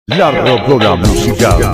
La Rocola Musical.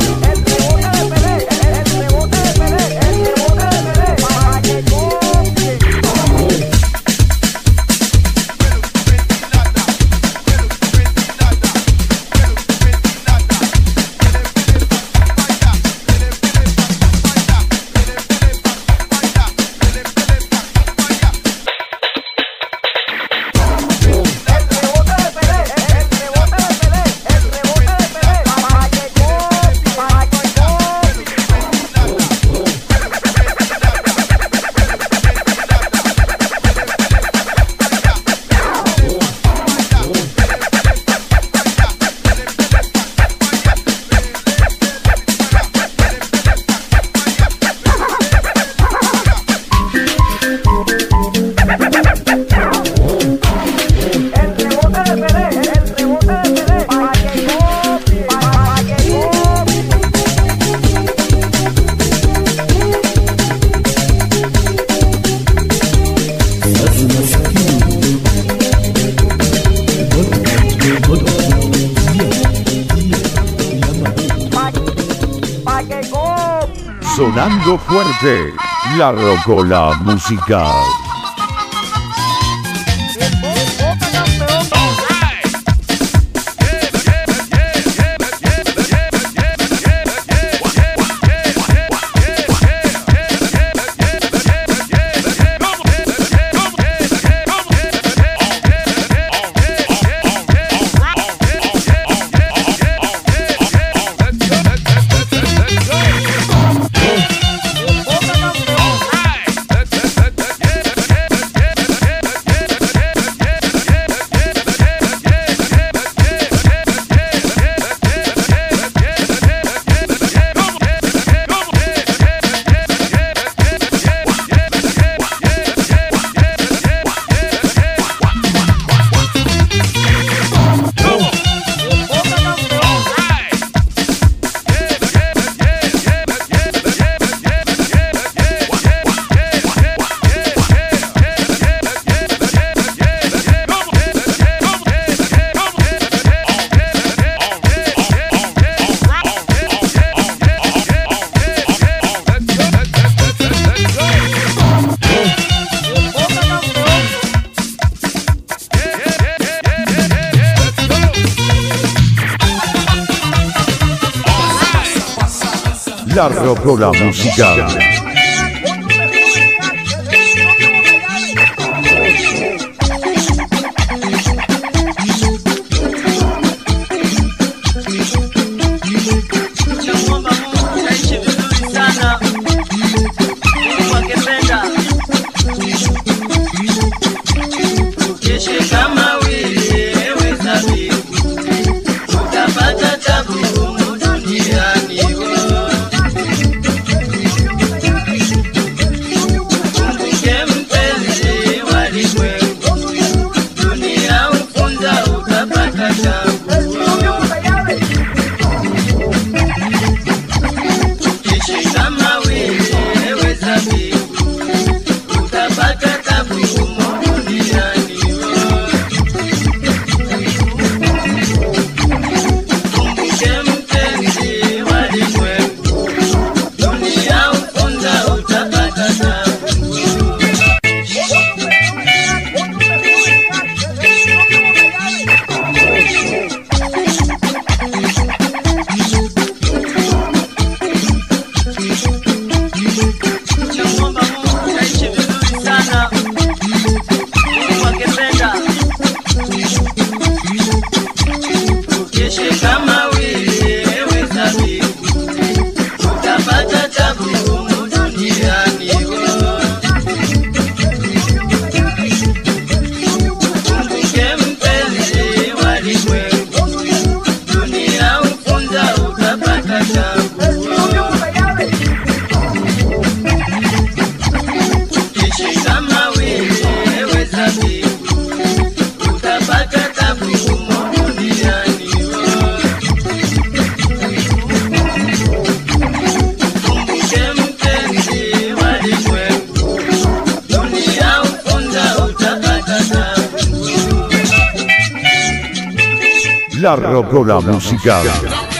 Sonando fuerte, La Rocola Musical. La Rocola Musical. La Rocola Musical.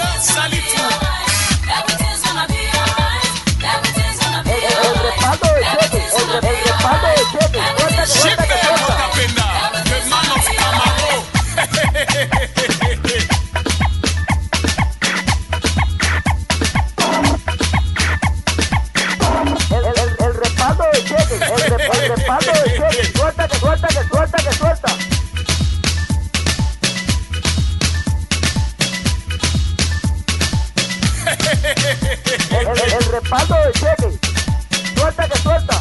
El respaldo de Cheque. Suelta que suelta.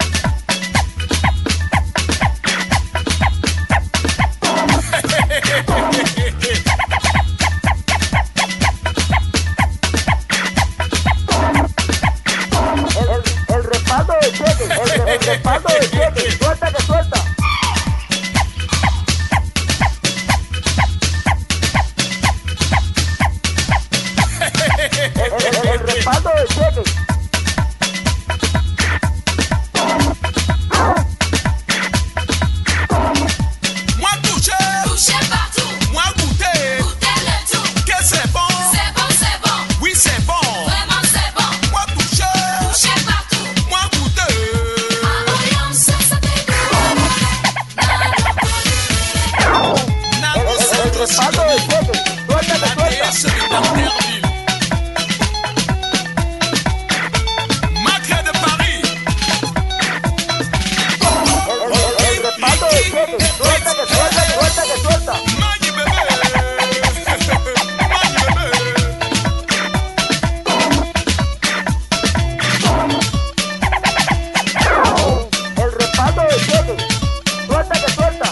El respaldo de Cheque. El respaldo de Cheque. Suelta que suelta. El respaldo de Cheque. Moi toucher, Touchez partout, moi goûter, goûtez le tout. que c'est bon, C'est bon, c'est bon, oui c'est bon. vraiment c'est bon. Moi toucher, Touchez partout, moi goûter. ambiance, ça fait Dans le El centre respaldo de Cheque. Suelta que la suelta. DS de Danterville. Macre de Paris. El respaldo de Cheque. Suelta que suelta, suelta que suelta. Mani bébé. Mani bébé. El respaldo de Cheque. Suelta que suelta.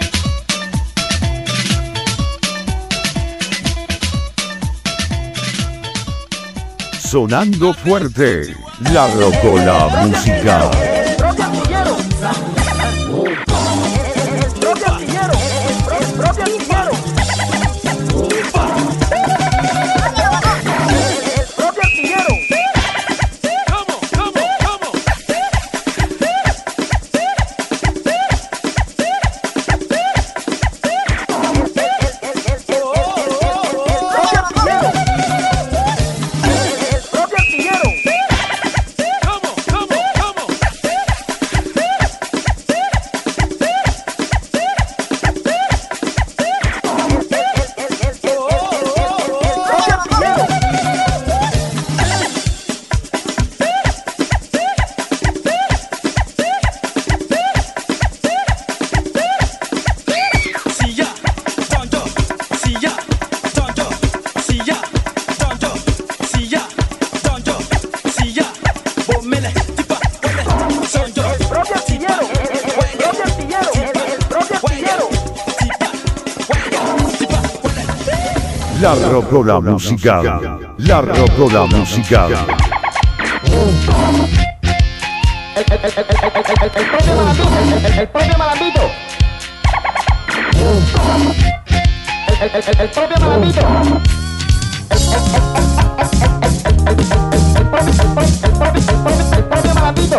Sonando fuerte, la rocola musical. El propio artillero. El propio artillero. El propio artillero. El propio artillero. El propio artillero. El propio artillero. El propio artillero. El propio artillero. La rocola musical, la rocola musical. El propio malambito. El propio malambito. El propio malambito.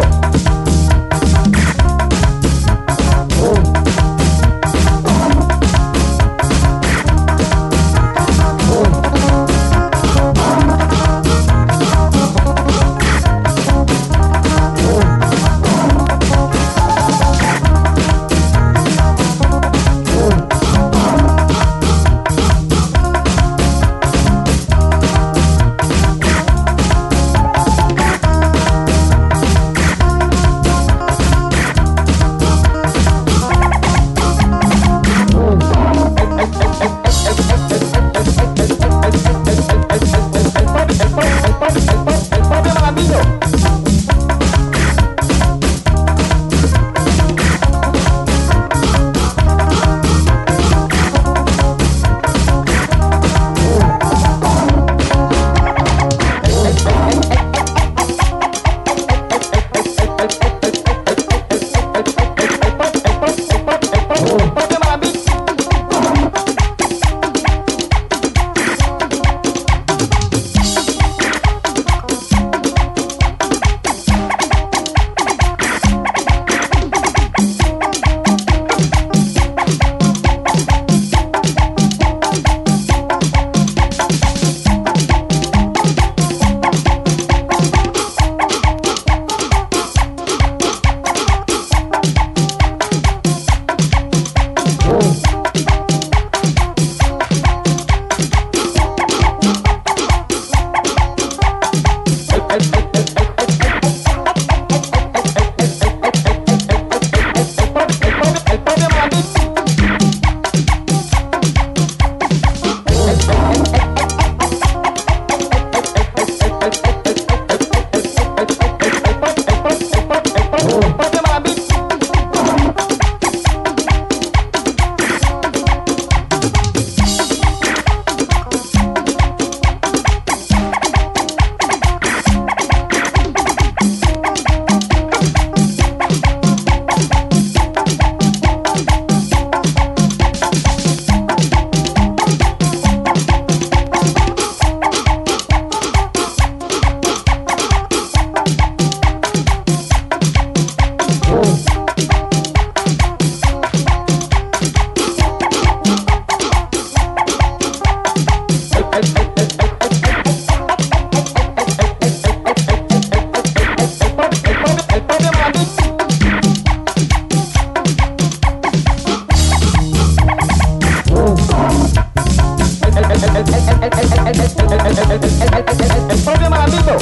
El propio Malandito.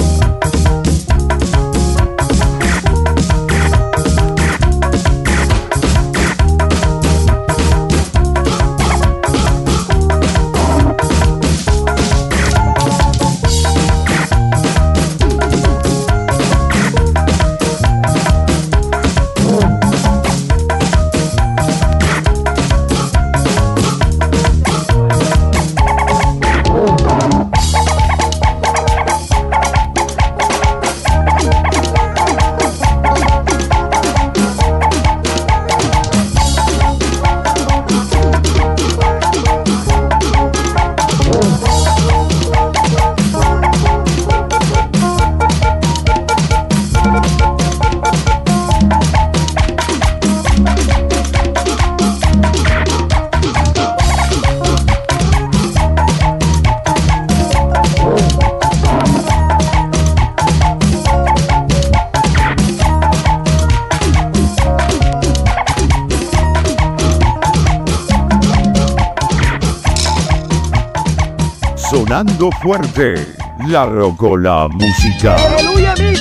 Sonando fuerte, la rocola música. Aleluya, mi.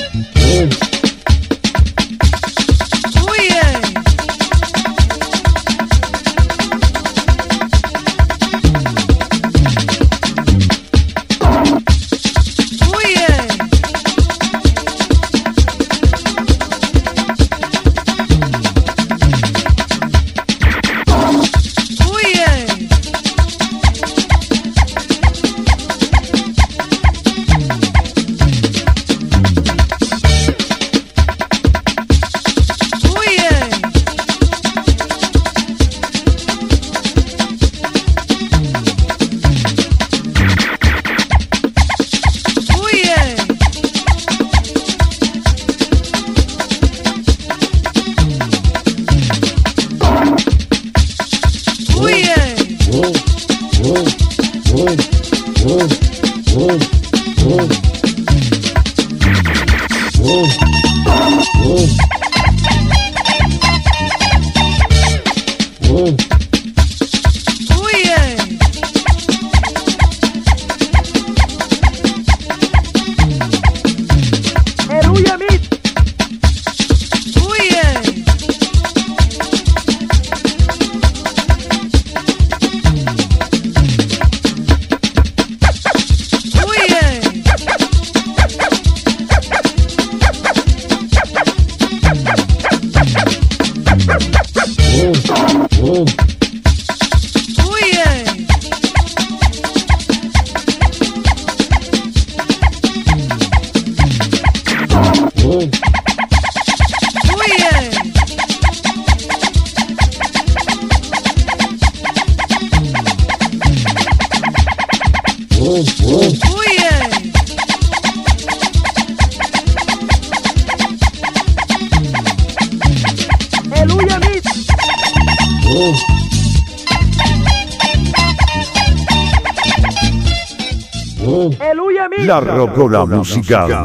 La rocola musical.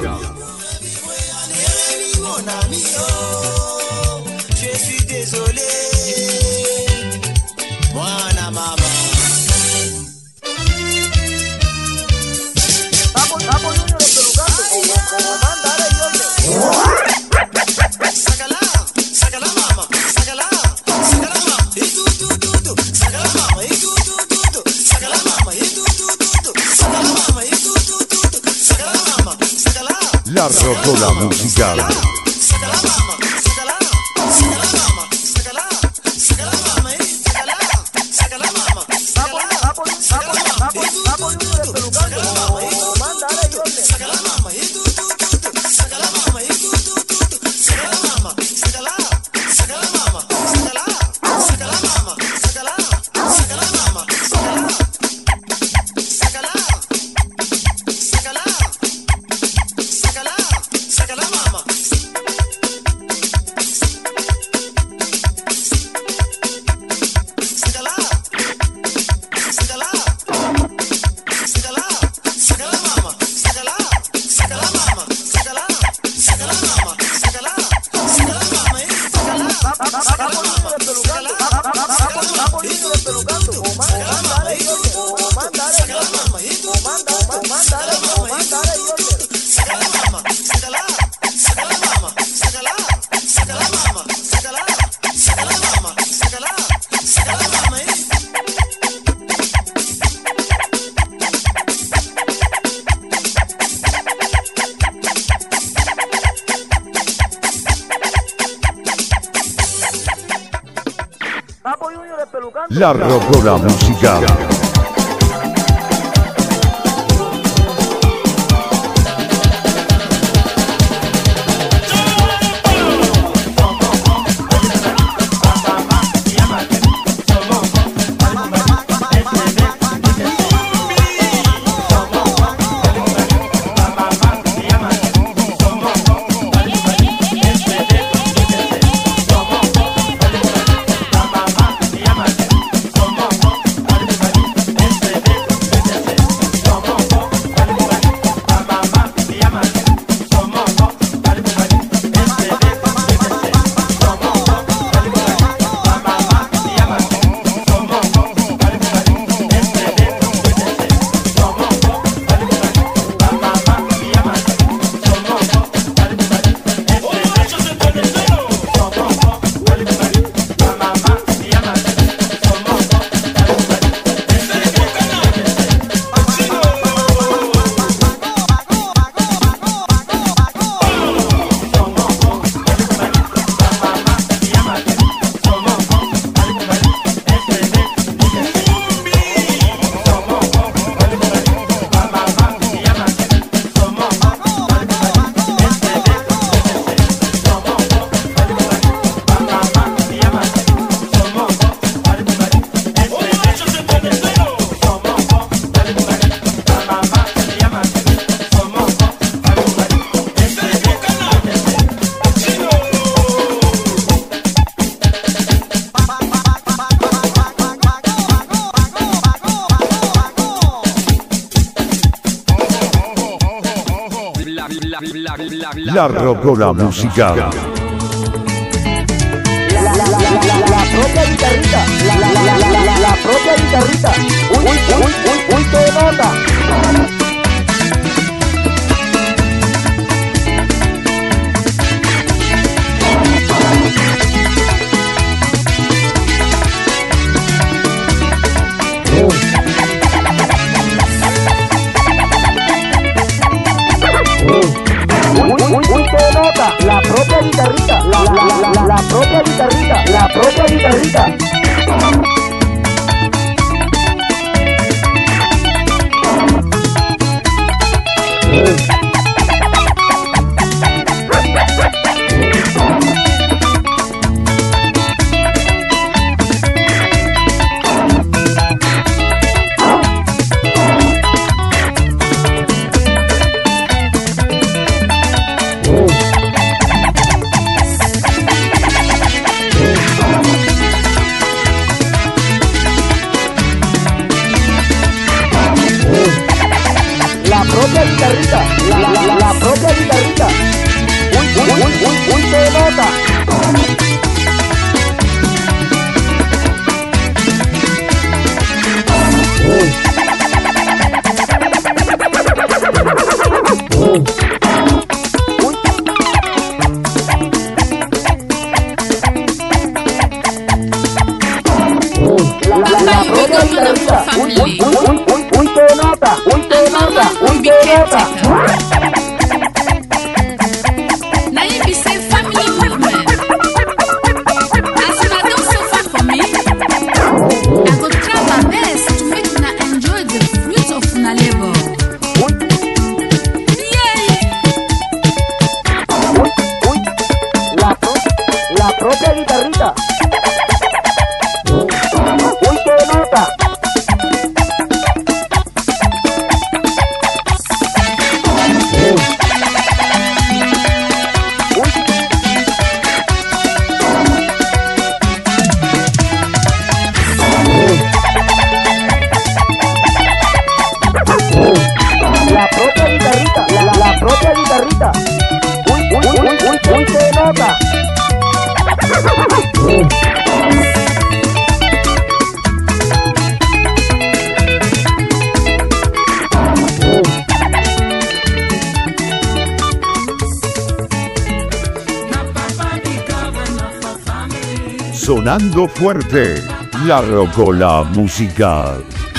Je suis désolé, buona mamá. Vamos Junior pelucando como manda Alex. Sácala, sácala mamá, sácala, sácala mamá. Y tú, sácala mamá. Y tú, sácala mamá. Y tú, sácala mamá. Y tú, sácala mamá, sácala. La rocola musical. Sácala mamá, sácala, sácala mamá, sácala, sácala mamá. Sácala, sácala mamá, sácala mamá. Vamos Junior pelucando como manda Alex. Sácala mamá. Y tú, sácala mamá. Y tú, sácala mamá, sácala, sácala mamá, sácala, sácala mamá, sácala, sácala mamá, sácala, sácala, sácala, sácala, sácala mamá. La rocola musical. La rocola musical. La propia guitarrita, la propia guitarrita. Uy, qué nota. Uy, qué nota. La propia guitarrita, la propia guitarrita, la propia guitarrita. La propia guitarrita, la propia guitarrita. Uy, qué nota. La propia guitarrita. Uy, qué nota. Uy, qué nota. Uy, qué nota. Now you be say family movement. As una don't suffer for me, I go try my best to make una enjoy the fruits of una labor. La propia guitarrita. Uy, qué nota. La propia guitarrita, la propia guitarrita. Uy, qué nota. Sonando fuerte, la rocola musical.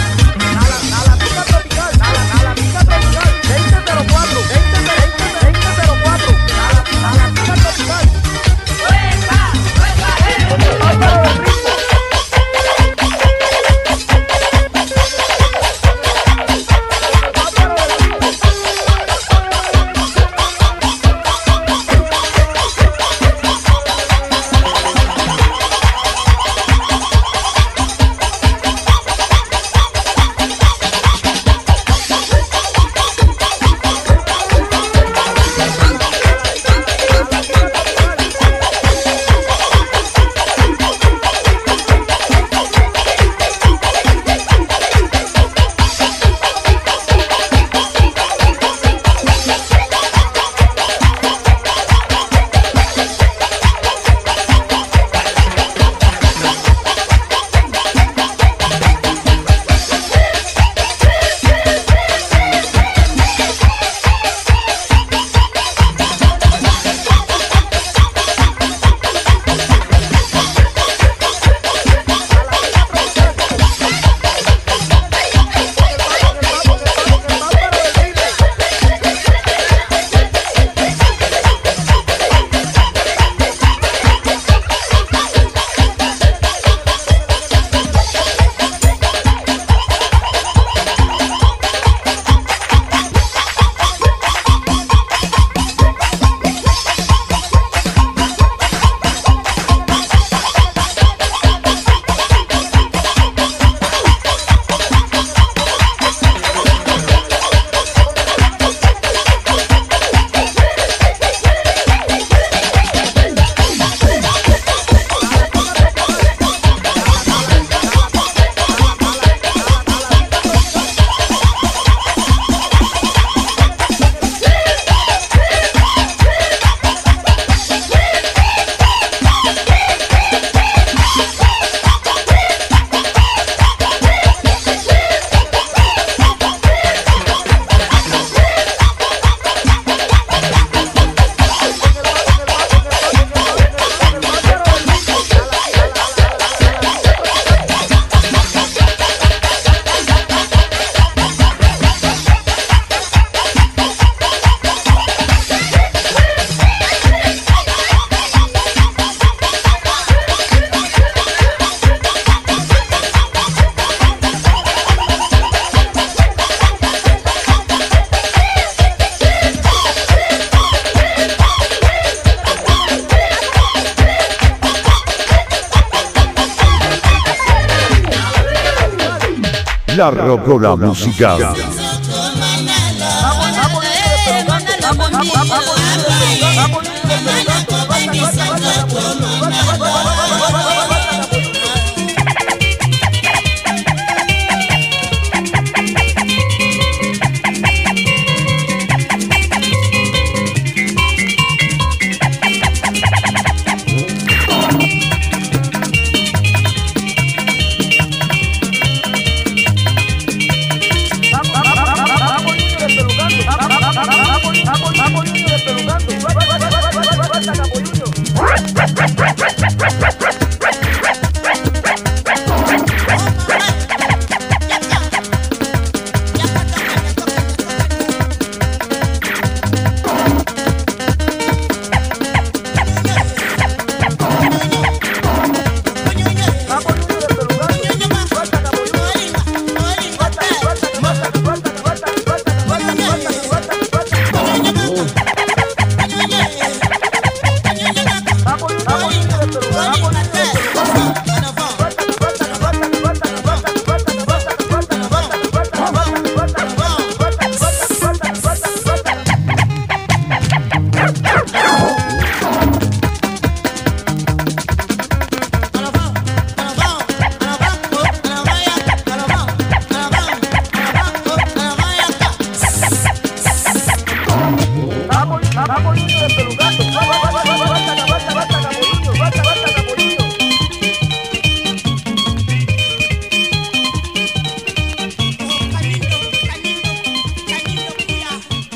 La rocola musical.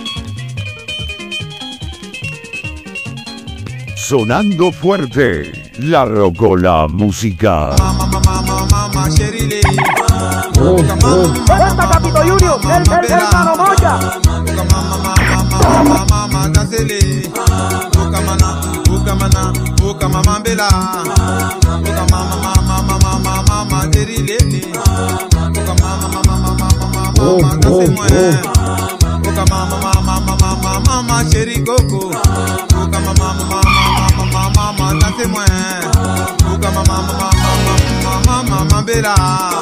Sonando fuerte, La Rocola Musical. Mama, Sherile. Cuenta Capito Junior, el hermano Moya. Mama, Gazele. Oka mama Bella. Oka mama, Sherile. Oka mama, Gazemo. Oka mama, Chéri Coco. Oka mama, Gazemo. Oka mama, Bella.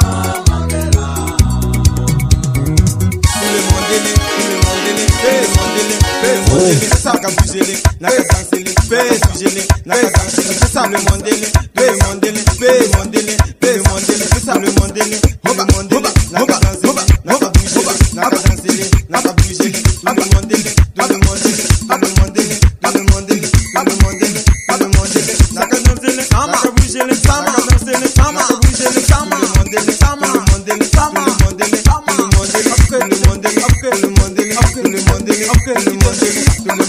C'est ça qu'a bougé les, n'a qu'à danser les, fais sujet les, n'a qu'à danser les, c'est ça le monde les, c'est ça le monde les, n'a qu'à danser les, n'a qu'à bouger les, n'a qu'à danser les, n'a qu'à bouger les, tout le monde les, n'a qu'à danser les, n'a qu'à bouger les, n'a qu'à bouger les, sama, danser les, sama, bouger les, sama, le monde les, sama, le monde les, sama, le monde les, sama, le monde les, après le monde les, après le monde les, après le monde les, après le monde les.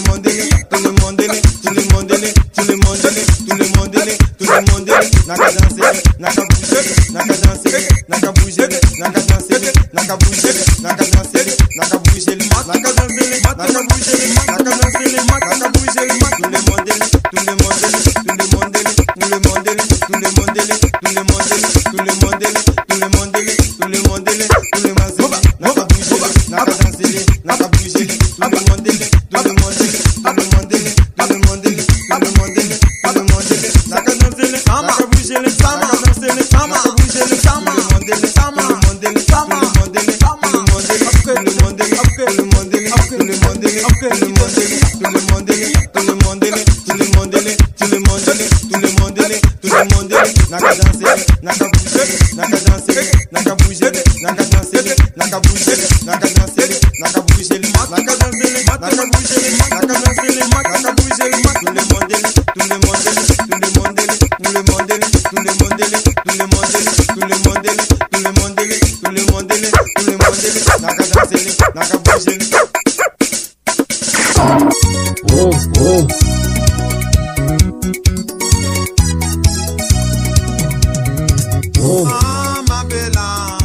N'a qu'à danser, n'a qu'à bouger, n'a qu'à danser, n'a qu'à bouger, n'a qu'à danser, n'a qu'à bouger, n'a qu'à danser, n'a qu'à bouger, n'a qu'à danser, n'a qu'à bouger, n'a qu'à danser, n'a qu'à bouger, tout le monde, tout le monde, tout le monde, tout le monde, tout le monde, tout le monde, tout le monde, tout le monde, tout le monde, tout le monde, n'a qu'à bouger, n'a qu'à danser, n'a qu'à bouger, tout le monde, tout le monde, tout le monde, tout le monde, tout le monde, tout le monde, n'a qu'à danser, sama. Les sama, danser les sama, bouger les sama, le monde les sama, le monde les sama, le monde les sama, le monde les après le monde les après le monde les après le monde les après le monde les tout le monde les tout le monde les tout le monde les tout le monde les tout le monde les tout le monde les n'a qu'à danser, n'a qu'à bouger, n'a qu'à danser, n'a qu'à bouger, n'a qu'à danser, n'a qu'à bouger, n'a qu'à danser, n'a qu'à bouger les mains, n'a qu'à danser les mains, n'a qu'à bouger les mains, n'a qu'à danser les mains, n'a qu'à bouger les mains, tout le monde les tout le monde les tout le monde les tout le monde les tout le monde les tout le monde les tout le monde les tout le monde les tout le monde les tout le monde les n'a qu'à danser les n'a qu'à bouger les ma Bella.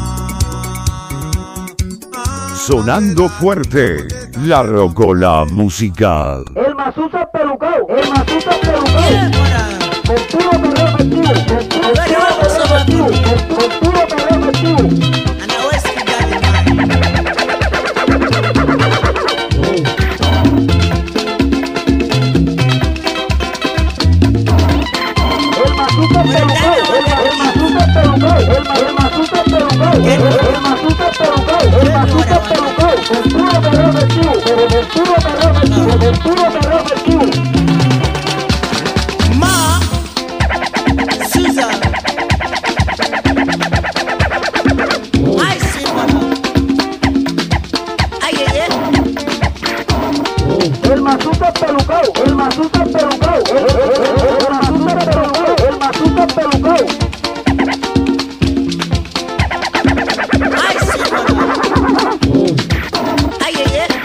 Sonando fuerte, La Rocola Musical. El Masusa pelucao, el Masusa pelucao. Con puro perreo festivo, con puro perreo festivo, con puro perreo festivo. Ma, Susan, I see mama. Ay, ay, ay. El Masusa pelucao, el Masusa pelucao, el Masusa pelucao, el Masusa pelucao. I see mama. Ay, ay, ay.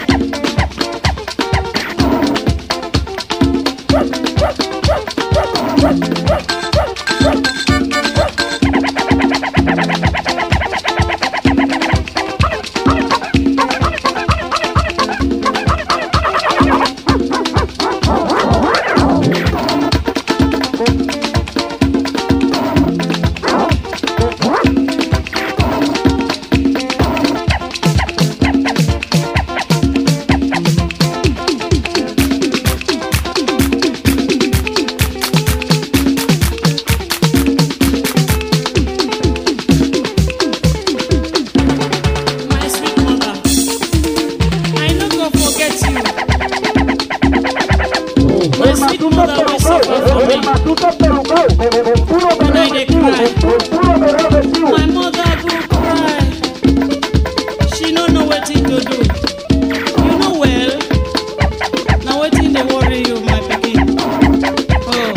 My mother go cry. She no know wetin to do. You know well. Now wetin dey worry you, my pikin? Oh,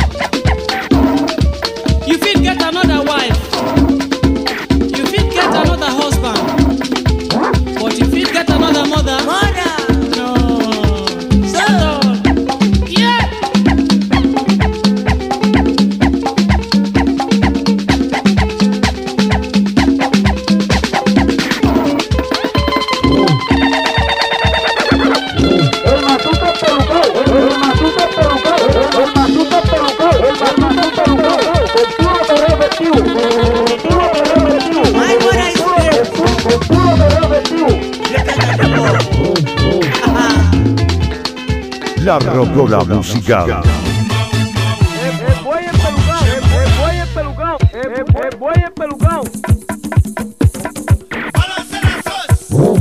you fit get another wife. You fit get another husband. But you fit get another mother. No. Shut up. Yeah. La rocola musical. El buey empelucado, el buey empelucado, el buey empelucado. Balance la sauce.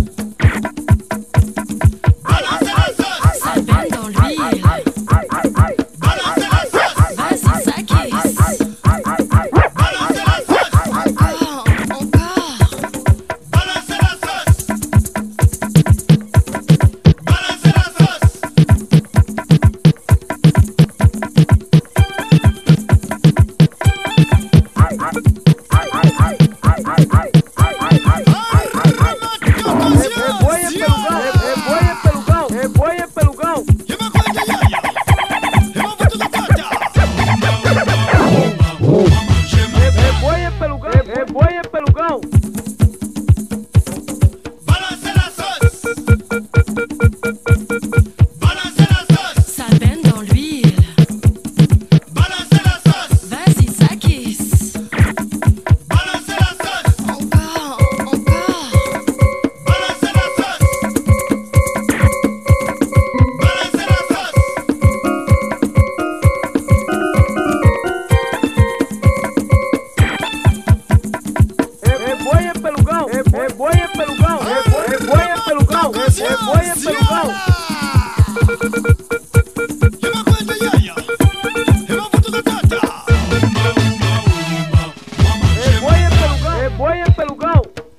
Balance la sauce. Ça baigne dans l'huile. Balance la sauce. Vas-y, ça glisse. Balance la sauce. Encore, encore. Balance la sauce. Balance la sauce. El buey empelucado, el buey empelucado, el buey empelucado. El buey empelucado, el buey empelucado. Balance la sauce. Balance la sauce. Ça baigne dans l'huile. Balance la sauce. Vas-y, ça glisse. Balance la sauce. Encore, encore. Balance la sauce. Balance la sauce. El buey empelucado, el buey empelucado, el buey empelucado, el buey empelucado. El buey empelucado, el buey empelucado.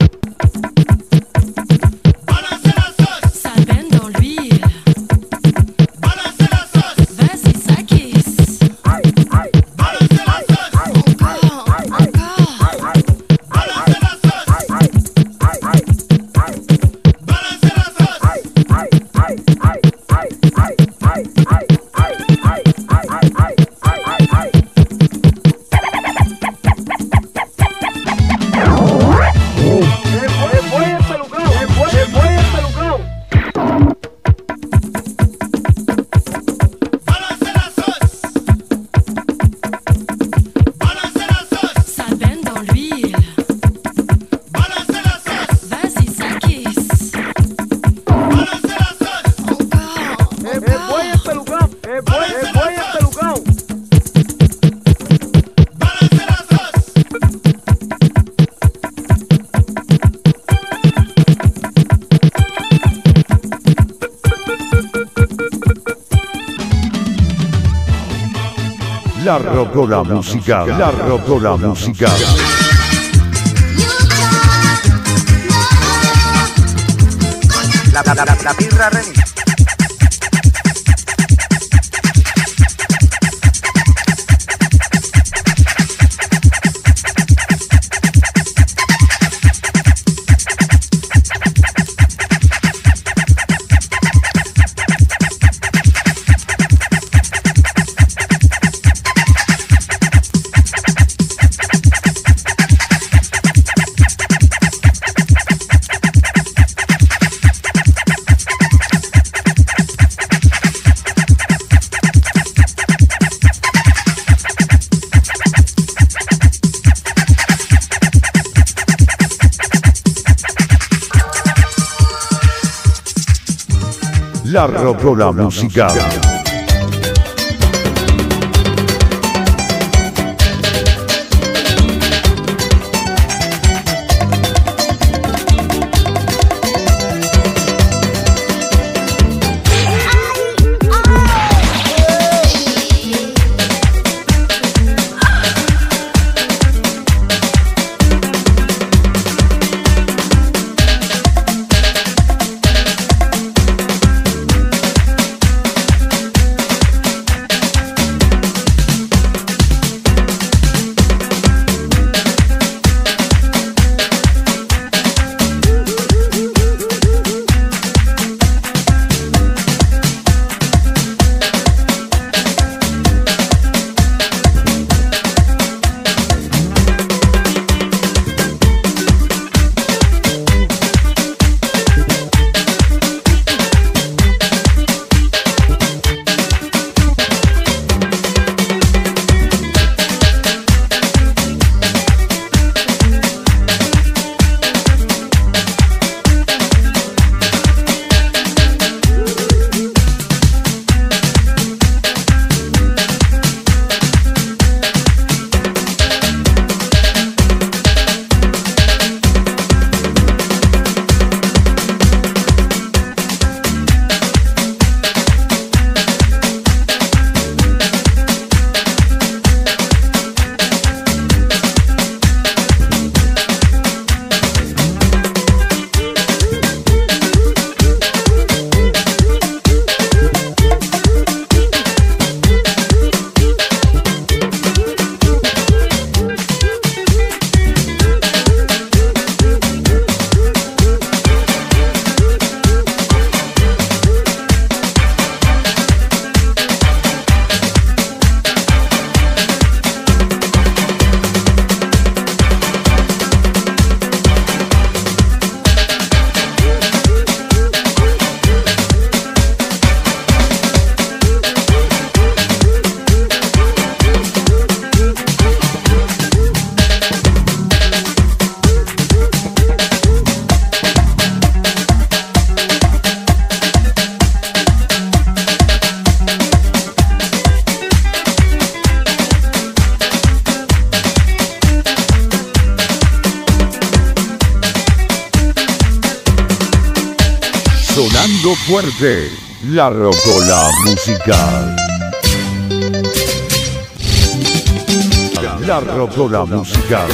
Balance la sauce. Ça baigne dans l'huile. Balance la sauce. Vas-y, ça glisse. Balance la sauce. Encore, encore. Balance la sauce. Balance la sauce. El buey empelucado, el buey empelucado. Balance la sauce. Balance la sauce. Ça baigne dans l'huile. Balance la sauce. Vas-y, ça glisse. Balance la sauce. Encore, El buey encore. empelucado, el buey empelucado. Balance la sauce. La rocola musical. La rocola musical. La birra remix. La rocola musical. Sonando fuerte, la rocola musical. La rocola musical.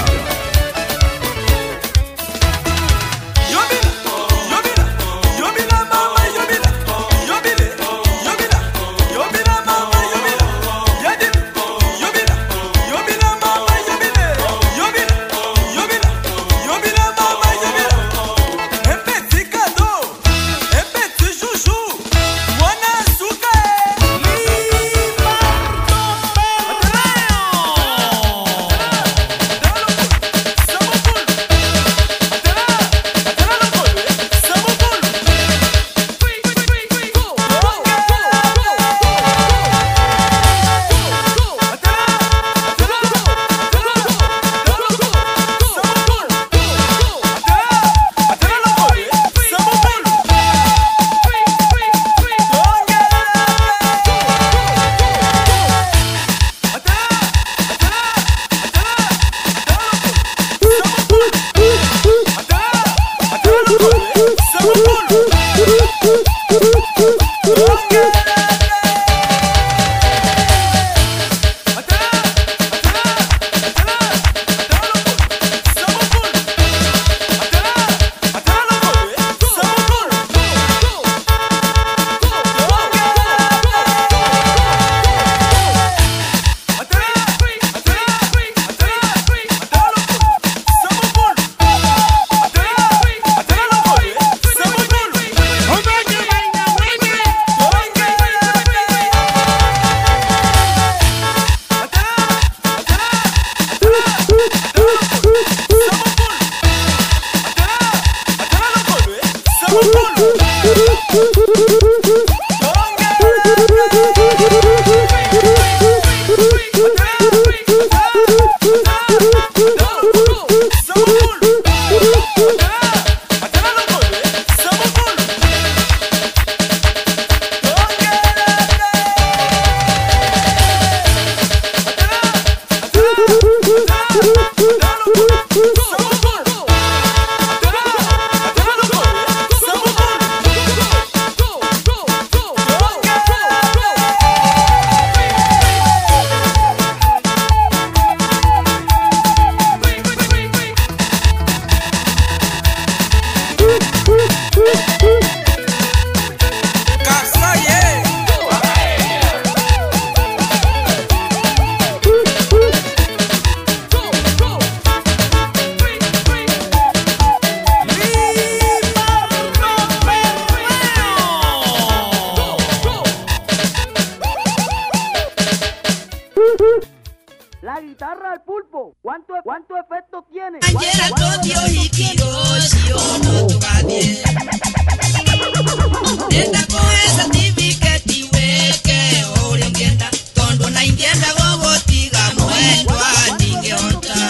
La guitarra al pulpo, ¿cuánto efecto tiene? Ayer todo y kiroshi ono tukadie. Enda ko esa certificate weke ori ongienda tondo na indienda gogo tiga mwendo adinge ota.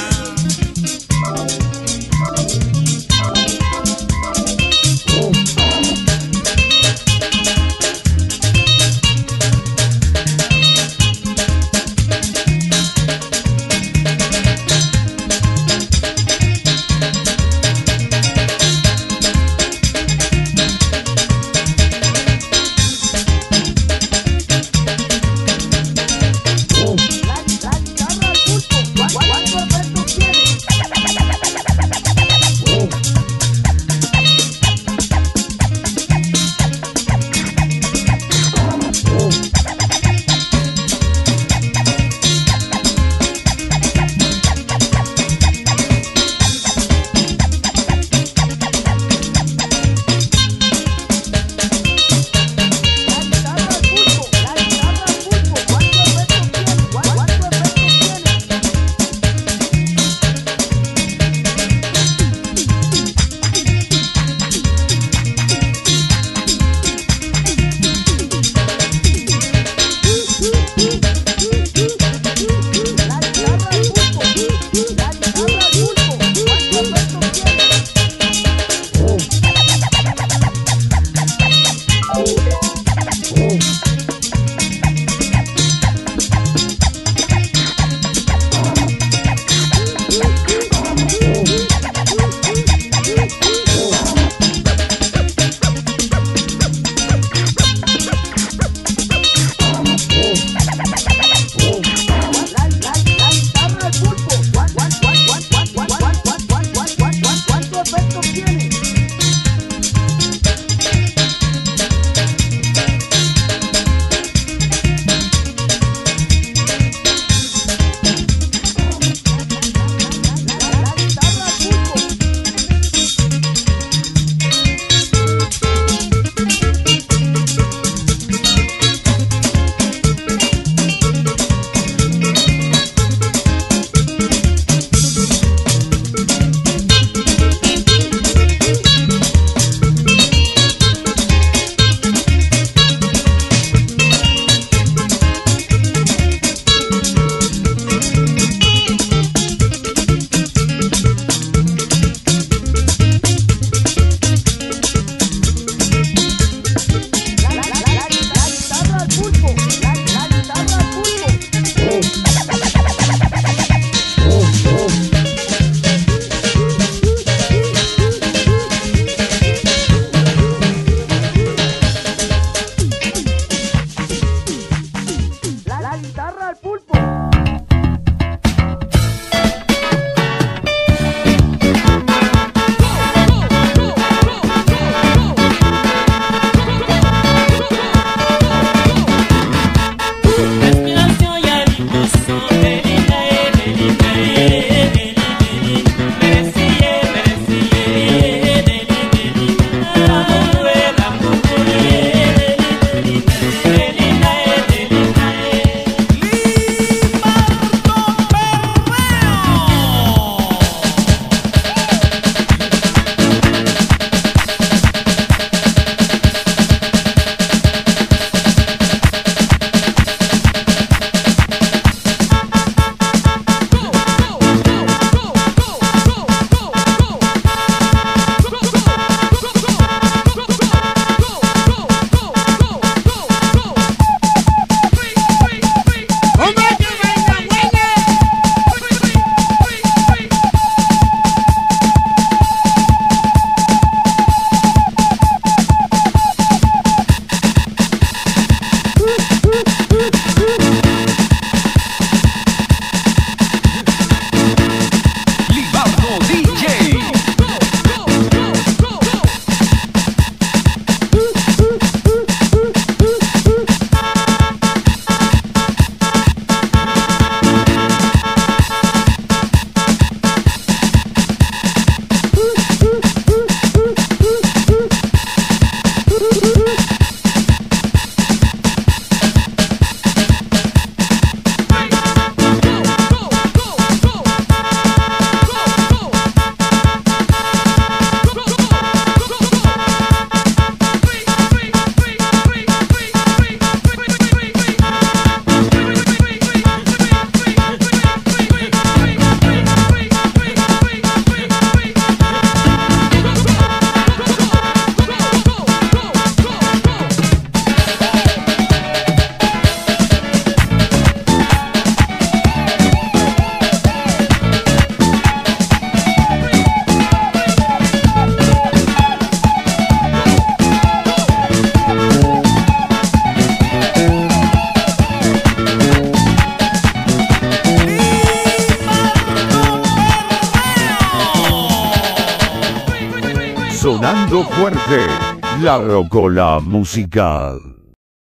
Sonando fuerte, la rocola musical.